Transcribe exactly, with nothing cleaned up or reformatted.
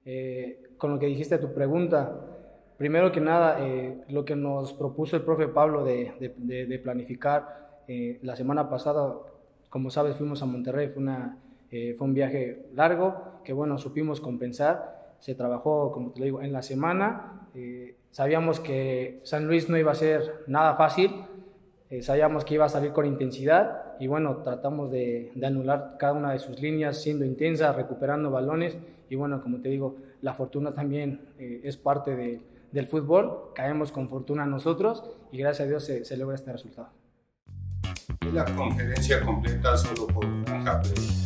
Eh, con lo que dijiste a tu pregunta, primero que nada, eh, lo que nos propuso el profe Pablo de, de, de, de planificar eh, la semana pasada, como sabes, fuimos a Monterrey, fue, una, eh, fue un viaje largo que, bueno, supimos compensar. Se trabajó, como te lo digo, en la semana. Eh, sabíamos que San Luis no iba a ser nada fácil, eh, sabíamos que iba a salir con intensidad y, bueno, tratamos de, de anular cada una de sus líneas, siendo intensa, recuperando balones y, bueno, como te digo, la fortuna también eh, es parte de, del fútbol. Caemos con fortuna nosotros y gracias a Dios se, se logra este resultado. La conferencia completa solo por franja, pero